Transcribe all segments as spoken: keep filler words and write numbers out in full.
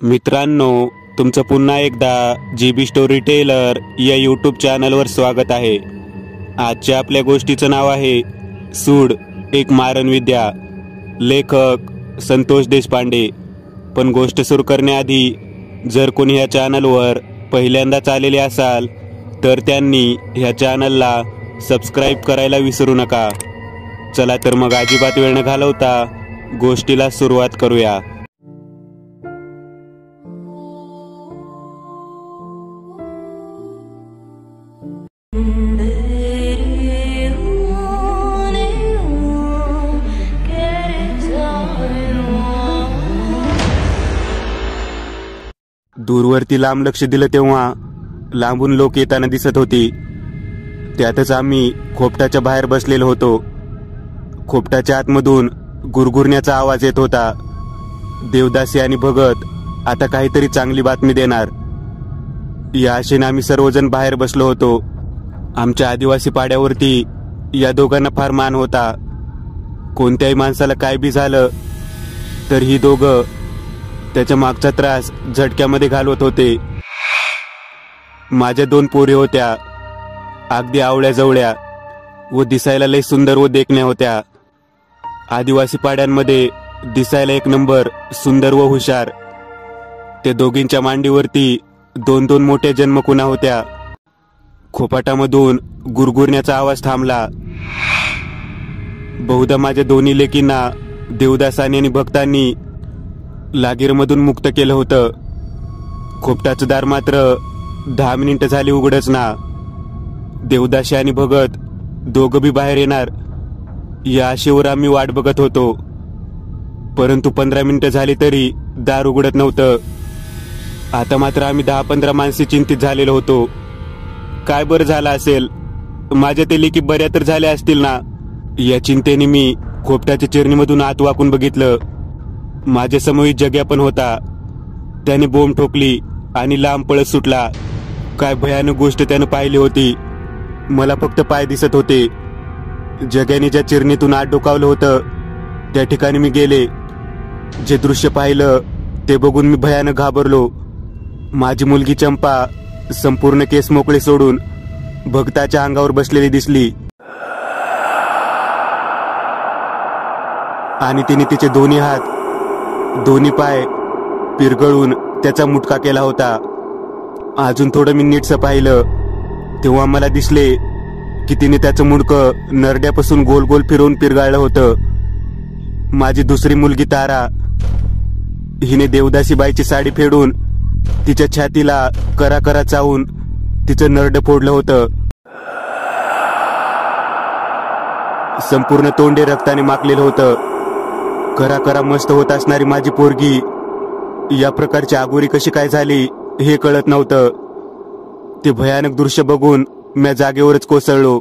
मित्रांनो, तुमचं पुन्हा एकदा जी बी स्टोरी टेलर या यूट्यूब चॅनलवर स्वागत आहे। आजच्या आपल्या गोष्टीचं नाव आहे सूड एक मारणविद्या। लेखक संतोष देशपांडे। पण गोष्ट सुरू करण्याआधी जर कोणी ह्या चॅनलवर पहिल्यांदाच आलेले असाल तर त्यांनी ह्या चॅनलला सबस्क्राईब करायला विसरू नका। चला तर मग अजिबात वेळ न घालवता गोष्टीला सुरुवात करूया। दूरवरती लांब लक्ष दिलं तेव्हा लांबून लोक येताना दिसत होती। त्यातच आम्ही खोपटाच्या बाहेर बसलेलो होतो। खोपटाच्या आतमधून गुरगुरण्याचा आवाज येत होता। देवदासी आणि भगत आता काहीतरी चांगली बातमी देणार या आशेने आम्ही सर्वजण बाहेर बसलो होतो। आमच्या आदिवासी पाड्यावरती या दोघांना फार मान होता। कोणत्याही माणसाला काय बी झालं तर ही दोघं त्याच्या मागचा त्रास झटक्यामध्ये घालवत होते। माझ्या दोन पोरी होत्या, अगदी आवळ्या जवळ्या व दिसायला लय सुंदर व देखण्या होत्या। आदिवासी पाड्यांमध्ये दिसायला एक नंबर सुंदर व हुशार। त्या दोघींच्या मांडीवरती दोन दोन मोठ्या जन्मकुणा होत्या। खोपाटामधून गुरगुरण्याचा आवाज थांबला। बहुधा माझ्या दोन्ही लेकींना देवदासांनी आणि भक्तांनी लागीरमधून मुक्त केलं होतं। खोपटाचं दार मात्र दहा मिनिटं झाली उघडच ना। देवदासी आणि भगत दोघं बी बाहेर येणार या आशेवर आम्ही वाट बघत होतो, परंतु पंधरा मिनिटं झाली तरी दार उघडत नव्हतं। आता मात्र आम्ही दहा पंधरा माणसे चिंतित झालेलो होतो। काय बरं झालं असेल, माझ्या ते लेकी बऱ्या तर झाल्या असतील ना या चिंतेने मी खोपटाच्या चिरणीमधून आत वाकून बघितलं। माझ्या समोर जग्या पण होता। त्याने बोंब ठोकली आणि लांब पळत सुटला। काय भयानक गोष्ट त्यानं पाहिली होती। मला फक्त पाय दिसत होते। जग्याने ज्या चिरणीतून आत डोकावलं होतं त्या ठिकाणी मी गेले। जे दृश्य पाहिलं ते बघून मी भयानक घाबरलो। माझी मुलगी चंपा संपूर्ण केस मोकळे सोडून भक्ताच्या अंगावर बसलेली दिसली आणि तिने तिचे दोन्ही हात दोन्ही पाय पिरगळून त्याचा मुटका केला होता। अजून थोडं मी नीटसं पाहिलं तेव्हा मला दिसले की तिने त्याचं मुंडकं नरड्यापासून गोल गोल फिरवून पिरगाळलं होतं। माझी दुसरी मुलगी तारा हिने देवदासी बाईची साडी फेडून तिच्या छातीला करा करा चावून तिचं नरड फोडलं होतं। संपूर्ण तोंडे रक्ताने माखलेलं होतं। करा करा मस्त होत असणारी माझी पोरगी या प्रकारची आगोरी कशी काय झाली हे कळत नव्हतं। ते भयानक दृश्य बघून मी जागेवरच कोसळलो।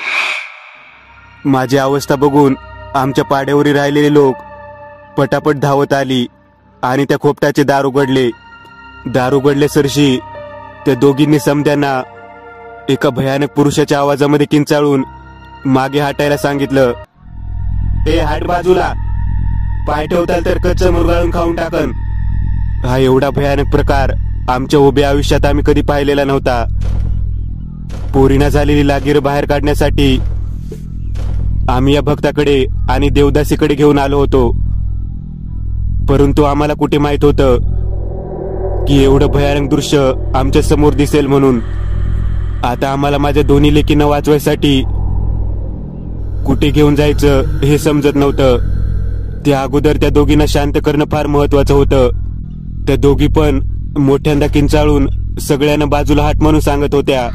माझी अवस्था बघून आमच्या पाड्यावरील राहिलेले लोक पटापट धावत आली आणि त्या खोपटाचे दार उघडले। दार उघडले सरशी त्या दोघींनी समद्यांना एका भयानक पुरुषाच्या आवाजामध्ये किंचाळून मागे हटायला सांगितलं। ए हाट बाजूला, पाय ठेवताल तर कच्चं मुरगाळून खाऊन टाकन। हा एवढा भयानक प्रकार आमच्या उभ्या आयुष्यात आम्ही कधी पाहिलेला नव्हता। पोरीना झालेली लागीर बाहेर काढण्यासाठी आम्ही या भक्ताकडे आणि देवदासीकडे घेऊन आलो होतो, परंतु आम्हाला कुठे माहित होतं की एवढं भयानक दृश्य आमच्या समोर दिसेल म्हणून। आता आम्हाला माझ्या दोन्ही लेकींना वाचवायसाठी कुठे घेऊन जायचं हे समजत नव्हतं। त्या अगोदर त्या दोघींना शांत करणं फार महत्वाचं होतं। त्या दोघी पण मोठ्यांदा किंचाळून सगळ्यांना बाजूला हाट म्हणून सांगत होत्या।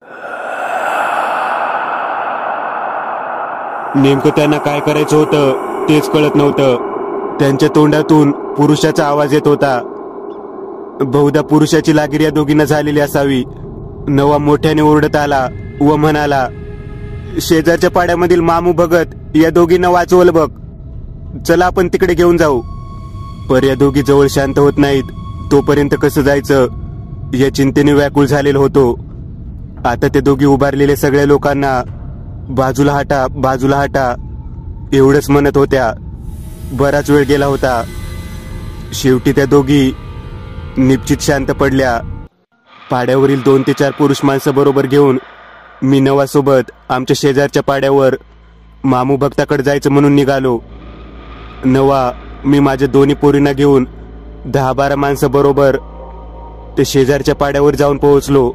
नेमकं त्यांना काय करायचं होतं तेच कळत नव्हतं। त्यांच्या तोंडातून पुरुषाचा आवाज येत होता। बहुधा पुरुषाची लागीर या दोघींना झालेली असावी। नवा मोठ्याने ओरडत आला व म्हणाला, शेजारच्या पाड्यामधील मामू भगत या दोघींना वाचवलं बघ, चला आपण तिकडे घेऊन जाऊ। पर या दोघी जवळ शांत होत नाहीत तोपर्यंत कसं जायचं या चिंतेने व्याकुळ झालेलो होतो। आता त्या दोघी उभारलेल्या सगळ्या लोकांना बाजूला हटा बाजूला हटा एवढंच म्हणत होत्या। बराच वेळ गेला होता। शेवटी त्या दोघी निश्चित शांत पडल्या. पाड्यावरील दोन ते चार पुरुष माणसं बरोबर घेऊन मी नवासोबत आमच्या शेजारच्या पाड्यावर मामू भक्ताकडे जायचं म्हणून निघालो. नवा मी माझ्या दोन्ही पोरींना घेऊन दहा बारा माणसं बरोबर ते शेजारच्या पाड्यावर जाऊन पोहोचलो.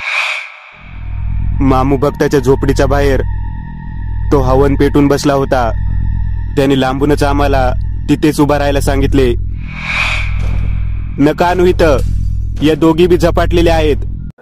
मामू भक्ताच्या झोपडीच्या बाहेर तो हवन पेटून बसला होता. त्याने लांबूनच आम्हाला तिथेच उभा राहायला सांगितले. नका आणू इथं, या दोघी बी झपाटलेल्या आहेत.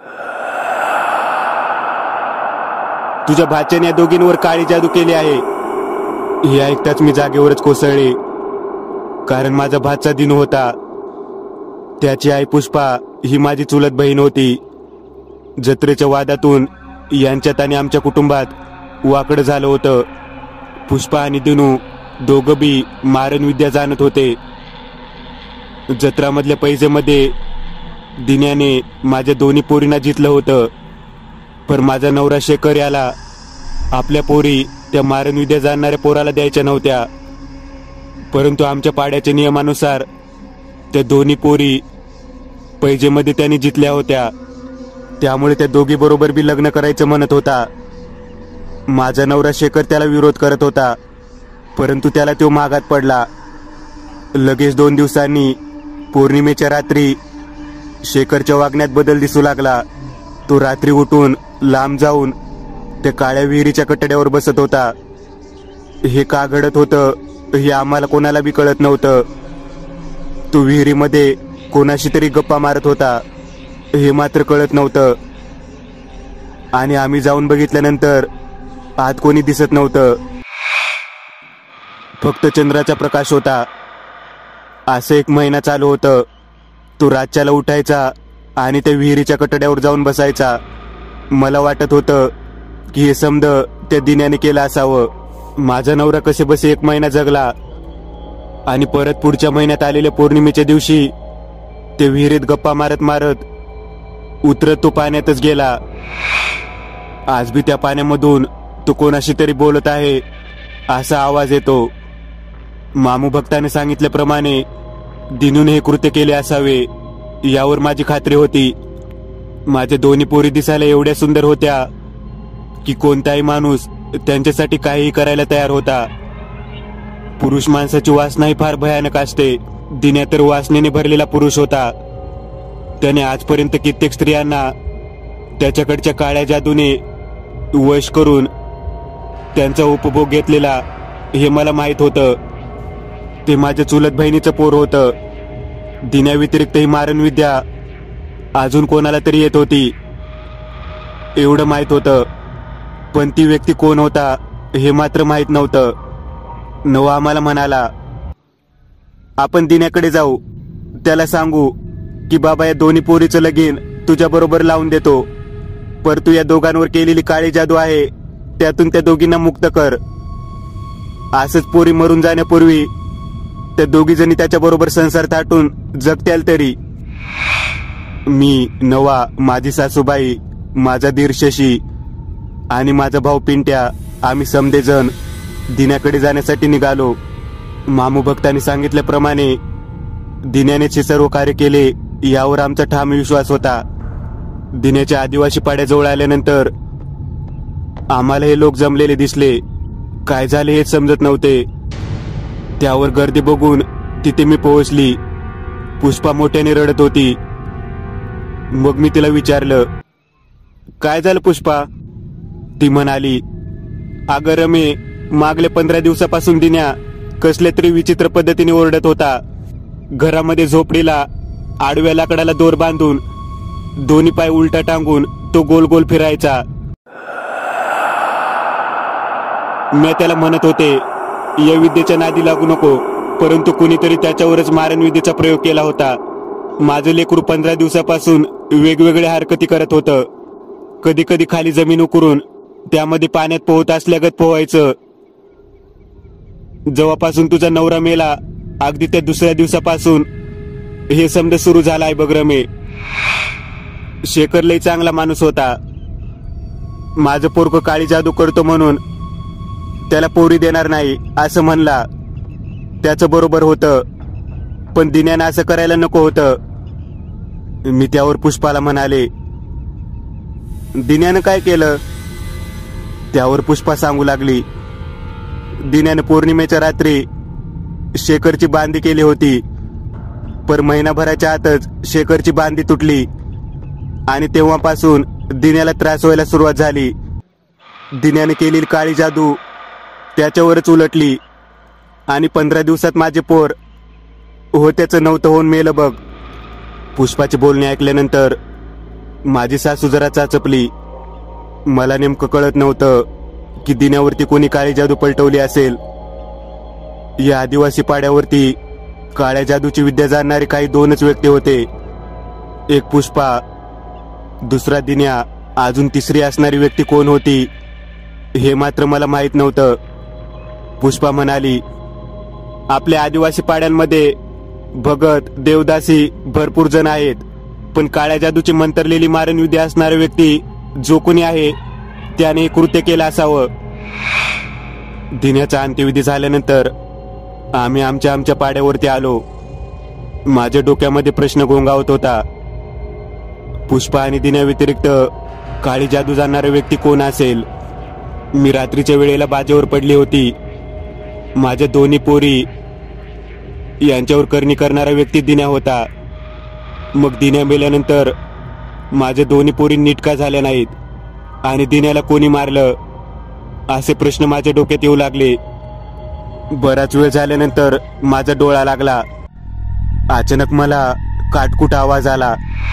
तुझ्या भाच्याने या दोघींवर काळी जादू केली आहे. हे ऐकताच मी जागेवरच कोसळले, कारण माझा भाचा दिनू होता. त्याची आई पुष्पा ही माझी चुलत बहीण होती. जत्रेच्या वादातून यांच्यात आणि आमच्या कुटुंबात वाकड झालं होतं. पुष्पा आणि दिनू दोघं बी मारण विद्या जाणत होते. जत्रामधल्या पैजेमध्ये दिन्याने माझ्या दोन्ही पोरींना जितलं होतं, पण माझा नवरा शेखर याला आपल्या पोरी त्या मारण विद्या जाणणाऱ्या पोराला द्यायच्या नव्हत्या. परंतु आमच्या पाड्याच्या नियमानुसार त्या दोन्ही पोरी पैजेमध्ये त्यांनी जितल्या होत्या. त्यामुळे त्या दोघी बरोबर बी लग्न करायचं म्हणत होता. माझा नवरा शेखर त्याला विरोध करत होता, परंतु त्याला तो मागात पडला. लगेच दोन दिवसांनी पौर्णिमेच्या रात्री शेखरच्या वागण्यात बदल दिसू लागला. तो रात्री उठून लांब जाऊन त्या काळ्या विहिरीच्या कटड्यावर बसत होता. हे का घडत होतं हे आम्हाला कोणाला बी कळत नव्हतं. तो विहिरीमध्ये कोणाशी तरी गप्पा मारत होता हे मात्र कळत नव्हतं. आणि आम्ही जाऊन बघितल्यानंतर आत कोणी दिसत नव्हतं, फक्त चंद्राचा प्रकाश होता. असं एक महिना चालू होतं. तो रातच्याला उठायचा आणि त्या विहिरीच्या कटड्यावर जाऊन बसायचा. मला वाटत होतं की हे समद त्या दिन्याने केलं असावं. माझा नवरा कसे बसे एक महिना जगला आणि परत पुढच्या महिन्यात आलेल्या पौर्णिमेच्या दिवशी ते विहिरीत गप्पा मारत मारत उतरत तो पाण्यातच गेला. आज बी त्या पाण्यामधून तो कोणाशी तरी बोलत आहे असा आवाज येतो. मामू भक्ताने सांगितल्याप्रमाणे दिनूने हे कृत्य केले असावे यावर माझी खात्री होती. माझ्या दोन्ही पोरी दिसायला एवढ्या सुंदर होत्या की कोणताही माणूस त्यांच्यासाठी काहीही करायला तयार होता. पुरुष माणसाची वासनाही फार भयानक असते. दिन्या तर वासनेने भरलेला पुरुष होता. त्याने आजपर्यंत कित्येक स्त्रियांना त्याच्याकडच्या काळ्या जादूने वश करून त्यांचा उपभोग घेतलेला हे मला माहित होतं. ते माझ्या चुलत बहिणीचं पोर होतं. दिन्या व्यतिरिक्त ही मारण विद्या अजून कोणाला तरी येत होती एवढं माहित होतं, पण ती व्यक्ती कोण होता हे मात्र माहित नव्हतं. नवा आम्हाला म्हणाला, आपण दिन्याकडे जाऊ, त्याला सांगू की बाबा या दोन्ही पोरीचं लगीन तुझ्या बरोबर लावून देतो, पर तू या दोघांवर केलेली काळी जादू आहे त्यातून त्या दोघींना मुक्त कर. असंच पोरी मरून जाण्यापूर्वी त्या दोघी जणी त्याच्या बरोबर संसार थाटून जगत्याल तरी. मी, नवा, माझी सासूबाई, माझा दीर शशी आणि माझा भाऊ पिंट्या आम्ही समदेजण दिन्याकडे जाण्यासाठी निघालो. मामू भक्तांनी सांगितल्याप्रमाणे दिन्याने हे सर्व कार्य केले यावर आमचा ठाम विश्वास होता. दिन्याच्या आदिवासी पाड्याजवळ आल्यानंतर आम्हाला हे लोक जमलेले दिसले. काय झाले हेच समजत नव्हते. त्यावर गर्दी बघून तिथे मी पोहोचली. पुष्पा मोठ्याने रडत होती. मग मी तिला विचारलं, काय झालं पुष्पा? ती म्हणाली, अगं रमे, मागल्या पंधरा दिवसापासून दिन्या कसल्या तरी विचित्र पद्धतीने ओरडत होता. घरामध्ये झोपडीला आडव्या लाकडाला दोर बांधून दोन्ही पाय उलटा टांगून तो गोल गोल फिरायचा. मी त्याला म्हणत होते या विद्येच्या नादी लागू नको, परंतु कुणीतरी त्याच्यावरच मारण विद्येचा प्रयोग केला होता. माझं लेकरू पंधरा दिवसापासून वेगवेगळ्या हरकती करत होतं. कधी कधी खाली जमीन उकरून त्यामध्ये पाण्यात पोहत असल्यागत पोहायचं. जेव्हापासून तुझा नवरा मेला अगदी त्या दुसऱ्या दिवसापासून हे समज सुरू झाला आहे बघ रमे. शेखर लई चांगला माणूस होता. माझं पोरकं काळी जादू करतो म्हणून त्याला पोरी देणार नाही असं म्हणला. त्याचं बरोबर होतं, पण दिन्यानं असं करायला नको होतं. मी त्यावर पुष्पाला म्हणाले, दिन्यानं काय केलं? त्यावर पुष्पा सांगू लागली, दिन्यानं पौर्णिमेच्या रात्री शेखरची बांधी केली होती, पर महिनाभराच्या आतच शेखरची बांधी तुटली आणि तेव्हापासून दिन्याला त्रास व्हायला सुरुवात झाली. दिन्याने केलेली काळी जादू त्याच्यावरच उलटली आणि पंधरा दिवसात माझे पोर होत्याचं नव्हतं होऊन मेलं बघ. पुष्पाचे बोलणे ऐकल्यानंतर माझी सासू जरा चाचपली. मला नेमकं कळत नव्हतं की दिन्यावरती कोणी काळी जादू पलटवली असेल. या आदिवासी पाड्यावरती काळ्या जादूची विद्या जाणणारे काही दोनच व्यक्ती होते, एक पुष्पा, दुसरा दिन्या. अजून तिसरी असणारी व्यक्ती कोण होती हे मात्र मला माहीत नव्हतं. पुष्पा म्हणाली, आपल्या आदिवासी पाड्यांमध्ये भगत देवदासी भरपूर जण आहेत, पण काळ्या जादूची मंत्रलेली मारण विद्या असणारी व्यक्ती जो कोणी आहे त्याने कृत्य केलं असावं. दिन्याचा अंत्यविधी झाल्यानंतर आम्ही आमच्या आमच्या पाड्यावरती आलो. माझ्या डोक्यामध्ये प्रश्न घोंगावत होता, पुष्पा आणि दिन्या व्यतिरिक्त काळी जादू जाणणारा व्यक्ती कोण असेल? मी रात्रीच्या वेळेला बाजेवर पडली होती. माझ्या दोन्ही पोरी यांच्यावर करणी करणारा व्यक्ती दिन्या होता. मग दिन्या मेल्यानंतर माझ्या दोन्ही पोरी नीट का झाल्या नाहीत आणि दिन्याला कोणी मारलं असे प्रश्न माझ्या डोक्यात येऊ लागले. बराच वेळ झाल्यानंतर माझा डोळा लागला. अचानक मला काटकुट आवाज आला.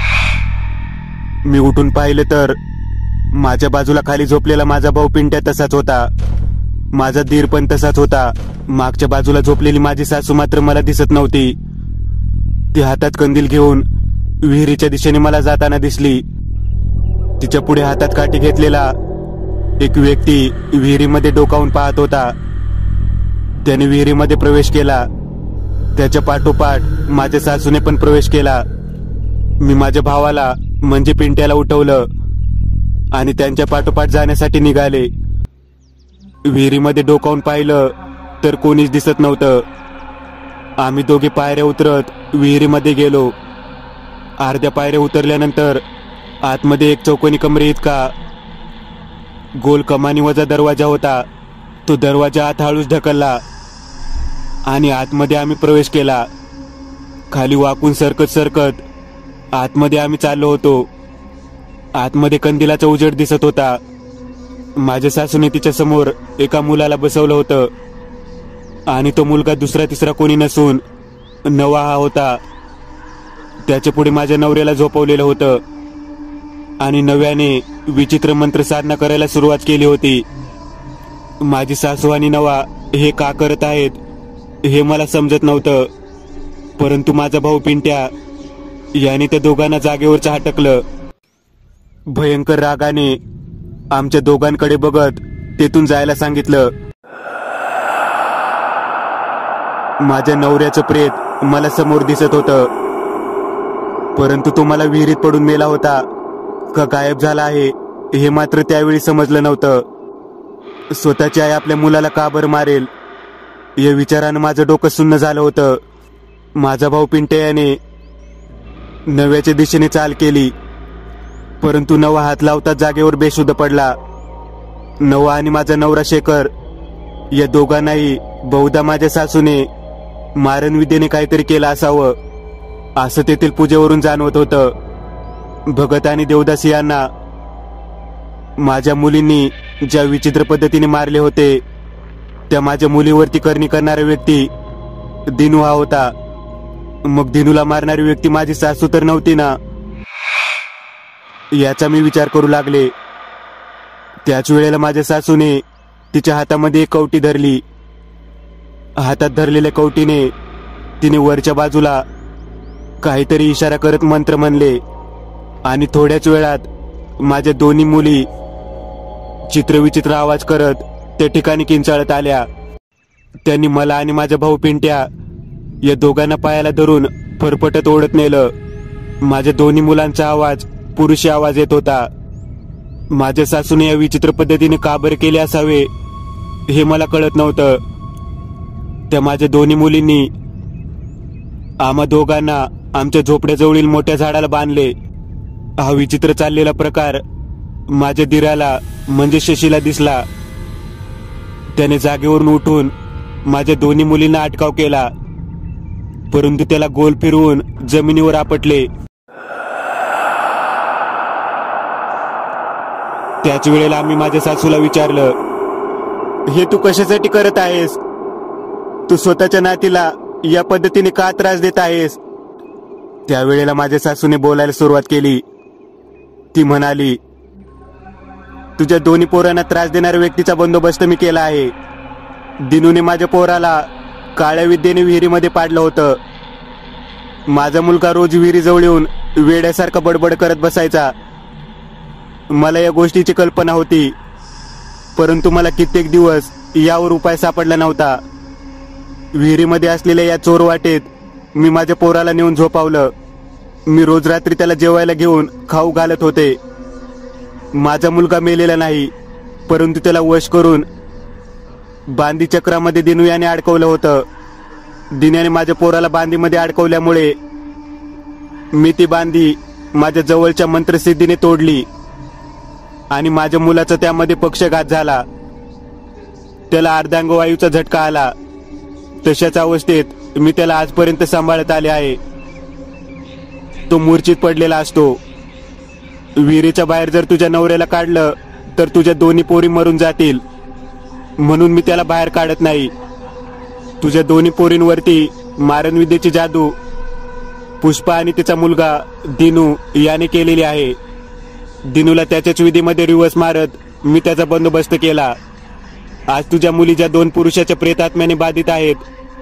मी उठून पाहिलं तर माझ्या बाजूला खाली झोपलेला माझा भाऊ पिंट्या तसाच होता. माझा दीर पण तसाच होता. मागच्या बाजूला झोपलेली माझी सासू मात्र मला दिसत नव्हती. ती हातात कंदील घेऊन विहिरीच्या दिशेने मला जाताना दिसली. तिच्या पुढे हातात काठी घेतलेला एक व्यक्ती विहिरीमध्ये डोकावून पाहत होता. त्याने विहिरीमध्ये प्रवेश केला. त्याच्या पाठोपाठ माझ्या सासूने पण प्रवेश केला. मी माझ्या भावाला म्हणजे पिंट्याला उठवलं आणि त्यांच्या पाठोपाठ जाण्यासाठी निघाले. विहिरीमध्ये डोकावून पाहिलं तर कोणीच दिसत नव्हतं. आम्ही दोघे पायऱ्या उतरत विहिरीमध्ये गेलो. अर्ध्या पायऱ्या उतरल्यानंतर आतमध्ये एक चौकोनी कमरे इतका गोल कमानी वजा दरवाजा होता. तो दरवाजा आत हळूच ढकलला आणि आतमध्ये आम्ही प्रवेश केला. खाली वाकून सरकत सरकत आतमध्ये आम्ही चाललो होतो. आतमध्ये कंदिलाचा उजेड दिसत होता. माझ्या सासूने तिच्या समोर एका मुलाला बसवलं होतं आणि तो मुलगा दुसरा तिसरा कोणी नसून नवा हा होता. त्याच्या पुढे माझ्या नवऱ्याला झोपवलेलं होतं आणि नव्याने विचित्र मंत्र साधना करायला सुरुवात केली होती. माझी सासू आणि नवा हे का करत आहेत हे मला समजत नव्हतं, परंतु माझा भाऊ पिंट्या याने त्या दोघांना जागेवर हटकलं. भयंकर रागाने आमच्या दोघांकडे बघत तेथून जायला सांगितलं. माझ्या नवऱ्याचं प्रेत मला समोर दिसत होतं, परंतु तो मला विहिरीत पडून मेला होता का गायब झाला आहे हे मात्र त्यावेळी समजलं नव्हतं. स्वतःची आई आपल्या मुलाला का बरं मारेल या विचारानं माझं डोकं सुन्न झालं होतं. माझा भाऊ पिंट्या याने नव्याच्या दिशेने चाल केली, परंतु नवा हात लावता जागेवर बेशुद्ध पडला. नवा आणि माझा नवरा शेखर या दोघांनाही बहुधा माझ्या सासूने मारण विद्येने काहीतरी केलं असावं असं तेथील पूजेवरून जाणवत होतं. भगत आणि देवदासी यांना माझ्या मुलींनी ज्या विचित्र पद्धतीने मारले होते त्या माझ्या मुलीवरती करणी करणारा व्यक्ती दिनू हा होता. मग दिनूला मारणारी व्यक्ती माझी सासू तर नव्हती ना, याचा मी विचार करू लागले. त्याच वेळेला माझ्या सासूने तिच्या हातामध्ये एक कवटी धरली. हातात धरलेल्या कवटीने तिने वरच्या बाजूला काहीतरी इशारा करत मंत्र म्हणले आणि थोड्याच वेळात माझ्या दोन्ही मुली चित्रविचित्र आवाज करत त्या ठिकाणी किंचाळत आल्या. त्यांनी मला आणि माझा भाऊ पिंट्या या दोघांना पायाला धरून फरफटत ओढत नेलं. माझ्या दोन्ही मुलांचा आवाज पुरुषी आवाज येत होता. माझ्या सासूने या विचित्र पद्धतीने का बरं केले असावे हे मला कळत नव्हतं. त्या माझ्या दोन्ही मुलींनी आम्हा दोघांना आमच्या झोपड्याजवळील मोठ्या झाडाला बांधले. हा विचित्र चाललेला प्रकार माझ्या दिराला म्हणजे शशीला दिसला. त्याने जागेवरून उठून माझ्या दोन्ही मुलींना अटकाव केला, परंतु त्याला गोल फिरवून जमिनीवर आपटले. त्याच वेळेला आम्ही माझ्या सासूला विचारलं, हे तू कशासाठी करत आहेस? तू स्वतःच्या नातीला या पद्धतीने का त्रास देत आहेस? त्यावेळेला माझ्या सासूने बोलायला सुरुवात केली. ती म्हणाली, तुझ्या दोन्ही पोरांना त्रास देणाऱ्या व्यक्तीचा बंदोबस्त मी केला आहे. दिनूने माझ्या पोराला काळ्या विद्येने विहिरीमध्ये पाडलं होतं. माझा मुलगा रोज विहिरीजवळ येऊन वेड्यासारखा बडबड करत बसायचा. मला या गोष्टीची कल्पना होती, परंतु मला कित्येक दिवस यावर उपाय सापडला नव्हता. विहिरीमध्ये असलेल्या या चोर वाटेत मी माझ्या पोराला नेऊन झोपावलं. मी रोज रात्री त्याला जेवायला घेऊन खाऊ घालत होते. माझा मुलगा मेलेला नाही, परंतु त्याला वश करून बांदी चक्रामध्ये दिनू याने अडकवलं होतं. दिन्याने माझ्या पोराला बांदीमध्ये अडकवल्यामुळे मी ती बांदी माझ्या जवळच्या मंत्रसिद्धीने तोडली आणि माझ्या मुलाचा त्यामध्ये पक्षघात झाला. त्याला अर्धांगवायूचा झटका आला. तशाच अवस्थेत मी त्याला आजपर्यंत सांभाळत आले आहे. तो मूर्छित पडलेला असतो. विहिरीच्या बाहेर जर तुझ्या नवऱ्याला काढलं तर तुझ्या दोन्ही पोरी मरून जातील, म्हणून मी त्याला बाहेर काढत नाही. तुझ्या दोन्ही पोरींवरती मारणविद्येची जादू पुष्पा आणि तिचा मुलगा दिनू याने केलेली आहे. दिनूला त्याच्याच विधीमध्ये रिवर्स मारत मी त्याचा बंदोबस्त केला. आज तुझ्या मुली ज्या दोन पुरुषाच्या प्रेतात्म्याने बाधित आहेत,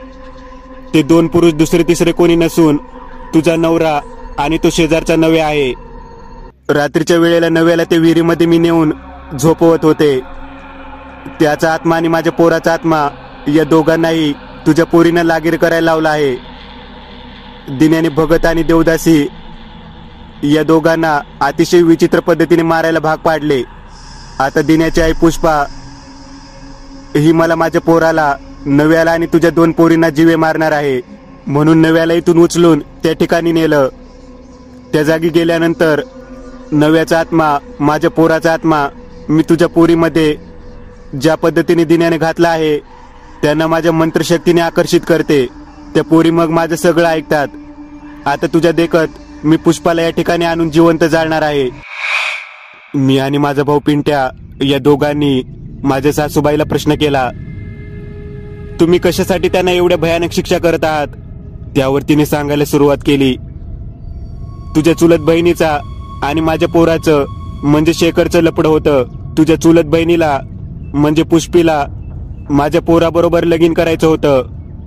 ते दोन पुरुष दुसरे तिसरे कोणी नसून तुझा नवरा आणि तो शेजारचा नवे आहे. रात्रीच्या वेळेला नव्याला ते विहिरीमध्ये मी नेऊन झोपवत होते. त्याचा आत्मा आणि माझ्या पोराचा आत्मा या दोघांनाही तुझ्या पोरीनं लागीर करायला लावला आहे. दिन्याने भगत आणि देवदासी या दोघांना अतिशय विचित्र पद्धतीने मारायला भाग पाडले. आता दिन्याची आई पुष्पा ही मला माझ्या पोराला, नव्याला आणि तुझ्या दोन पोरींना जीवे मारणार आहे, म्हणून नव्याला इथून उचलून त्या ठिकाणी नेलं. त्या जागी गेल्यानंतर नव्याचा आत्मा, माझ्या पोराचा आत्मा मी तुझ्या पोरीमध्ये ज्या पद्धतीने दिन्याने घातला आहे त्यांना माझ्या मंत्रशक्तीने आकर्षित करते. त्या पोरी मग माझं सगळं ऐकतात. आता तुझ्या देखत मी पुष्पाला या ठिकाणी आणून जिवंत जाळणार आहे. मी आणि माझा भाऊ पिंट्या या दोघांनी माझ्या सासूबाईला प्रश्न केला, तुम्ही कशासाठी त्यांना एवढ्या भयानक शिक्षा करत आहात? त्यावर तिने सांगायला सुरुवात केली, तुझ्या चुलत बहिणीचा आणि माझ्या पोराचं म्हणजे शेखरचं लपड होतं. तुझ्या चुलत बहिणीला म्हणजे पुष्पीला माझ्या पोराबरोबर लगीन करायचं होतं,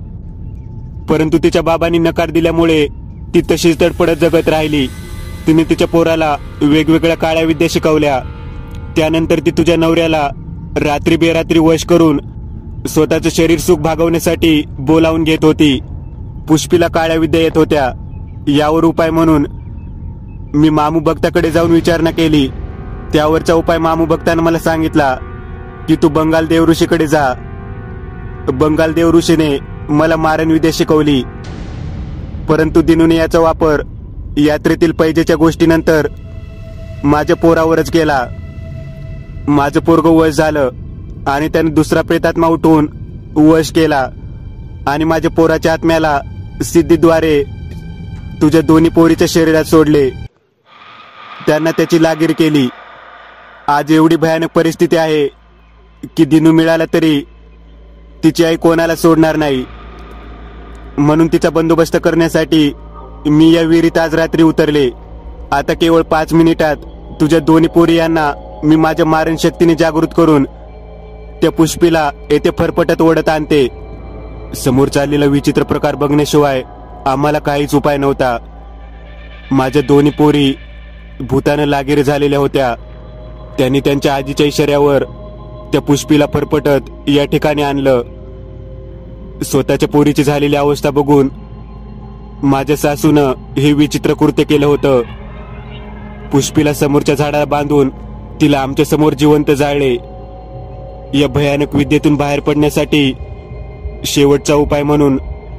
परंतु तिच्या बाबांनी नकार दिल्यामुळे ती तशीच तडफडत जगत राहिली. तिने तिच्या पोराला वेगवेगळ्या काळ्या विद्या शिकवल्या. त्यानंतर ती तुझ्या नवऱ्याला रात्री बेरात्री वश करून स्वतःचं शरीर सुख भागवण्यासाठी बोलावून घेत होती. पुष्पीला काळ्या विद्या येत होत्या. यावर उपाय म्हणून मी मामू भक्ताकडे जाऊन विचारणा केली. त्यावरचा उपाय मामू भक्तानं मला सांगितला की तू बंगाल देव ऋषीकडे जा. बंगाल देव ऋषीने मला मारणविद्या शिकवली, परंतु दिनूने याचा वापर यात्रेतील पैजेच्या गोष्टीनंतर माझ्या पोरावरच केला. माझं पोरग वश झालं आणि त्याने दुसरा प्रेतात्मा उठवून वश केला आणि माझ्या पोराच्या आत्म्याला सिद्धीद्वारे तुझ्या दोन्ही पोरीच्या शरीरात सोडले. त्यांना त्याची लागीर केली. आज एवढी भयानक परिस्थिती आहे की दिनू मिळाला तरी तिची आई कोणाला सोडणार नाही. म्हणून तिचा बंदोबस्त करण्यासाठी मी या विहिरीत आज रात्री उतरले. आता केवळ पाच मिनिटात तुझ्या दोन्ही पोरी यांना मी माझ्या मारण शक्तीने जागृत करून त्या पुष्पीला येथे फरफटत ओढत आणते. समोर चाललेला विचित्र प्रकार बघण्याशिवाय आम्हाला काहीच उपाय नव्हता. माझ्या दोन्ही पोरी भूतानं लागीर झालेल्या होत्या. त्यांनी त्यांच्या आजीच्या इशाऱ्यावर त्या पुष्पीला फरफटत या ठिकाणी आणलं. स्वतःच्या पोरीची झालेली अवस्था बघून माझ्या सासूनं हे विचित्र कृत्य केलं होतं. पुष्पीला समोरच्या झाडाला बांधून तिला आमच्या समोर जिवंत जाळले. या भयानक विद्येतून बाहेर पडण्यासाठी शेवटचा उपाय म्हणून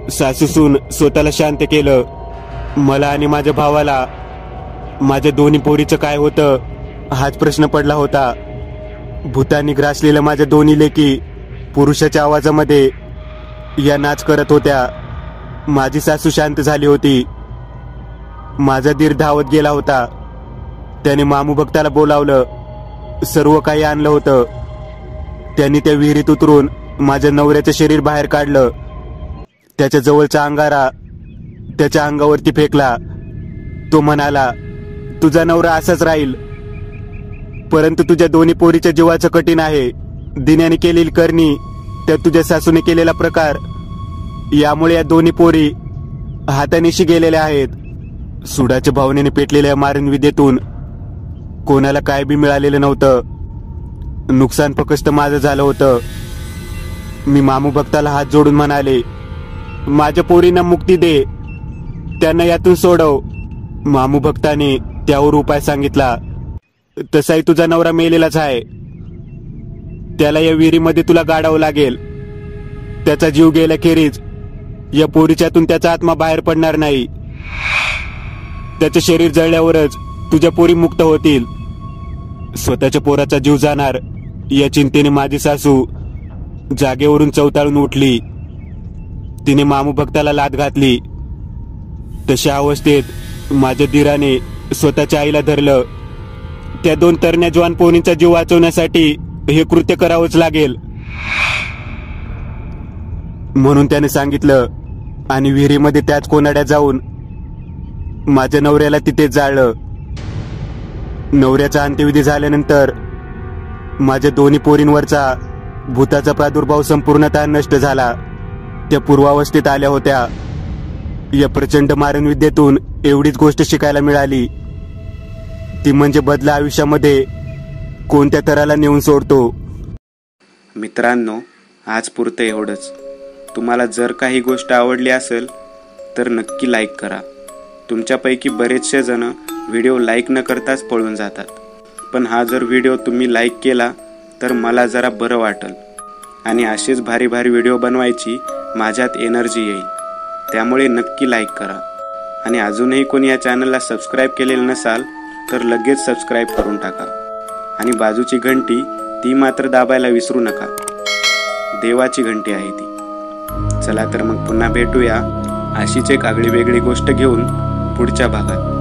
सासूसून स्वतःला शांत केलं. मला आणि माझ्या भावाला माझ्या दोन्ही पोरीचं काय होतं हाच प्रश्न पडला होता. भूतांनी ग्रासलेल्या माझ्या दोन्ही लेकी पुरुषाच्या आवाजामध्ये या नाच करत होत्या. माझी सासू शांत झाली होती. माझा दीर धावत गेला होता. त्याने मामू भक्ताला बोलावलं. सर्व काही आणलं होतं. त्यांनी त्या विहिरीत उतरून माझ्या नवऱ्याचं शरीर बाहेर काढलं. त्याच्या जवळचा अंगारा त्याच्या अंगावरती फेकला. तो म्हणाला, तुझा नवरा असाच राहील, परंतु तुझ्या दोन्ही पोरीच्या जीवाचं कठीण आहे. दिन्याने केलेली करणी, त्या तुझ्या सासूने केलेला प्रकार, यामुळे या दोन्ही पोरी हातानिशी गेलेल्या आहेत. सुडाच्या भावनेने पेटलेल्या मारणविद्येतून कोणाला काय बी मिळालेलं नव्हतं. नुकसान फक्त माझं झालं होतं. मी मामू भक्ताला हात जोडून म्हणाले, माझ्या पोरींना मुक्ती दे, त्यांना यातून सोडव. मामू भक्ताने त्यावर उपाय सांगितला. तसाही तुझा नवरा मेलेलाच आहे. त्याला या विहिरीमध्ये तुला गाडावं लागेल. त्याचा जीव गेल्याखेरीज या पोरीच्यातून त्याचा आत्मा बाहेर पडणार नाही. त्याचं शरीर जळल्यावरच तुझ्या पोरी मुक्त होतील. स्वतःच्या पोराचा जीव जाणार या चिंतेने माझी सासू जागेवरून चवताळून उठली. तिने मामू भक्ताला लाथ घातली. तशा अवस्थेत माझ्या दीराने स्वतःच्या आईला धरलं. त्या दोन तरण्या जवान पोरींचा जीव वाचवण्यासाठी हे कृत्य करावंच लागेल म्हणून त्याने सांगितलं आणि विहिरीमध्ये त्याच कोनाड्या जाऊन माझ्या नवऱ्याला तिथेच जाळलं. नवऱ्याचा अंत्यविधी झाल्यानंतर माझ्या दोन्ही पोरींवरचा भूताचा प्रादुर्भाव संपूर्णतः नष्ट झाला. त्या पूर्वावस्थेत आल्या होत्या. या प्रचंड मारणविद्येतून एवढीच गोष्ट शिकायला मिळाली, ती म्हणजे बदला आयुष्यामध्ये कोणत्या तराला नेऊन सोडतो. मित्रांनो, आज पुरतं एवढंच. तुम्हाला जर काही गोष्ट आवडली असेल तर नक्की लाईक करा. तुमच्यापैकी बरेचसे जण व्हिडिओ लाईक न करताच पळून जातात, पण हा जर व्हिडिओ तुम्ही लाईक केला तर मला जरा बरं वाटेल आणि असेच भारी भारी व्हिडिओ बनवायची माझ्यात एनर्जी येईल. त्यामुळे नक्की लाईक करा. आणि अजूनही कोणी या चॅनलला सबस्क्राईब केलेलं नसाल तर लगेच सबस्क्राईब करून टाका. आणि बाजूची घंटी ती मात्र दाबायला विसरू नका. देवाची घंटी आहे ती. चला तर मग पुन्हा भेटूया अशीच एक आगळी वेगळी गोष्ट घेऊन पुढच्या भागात.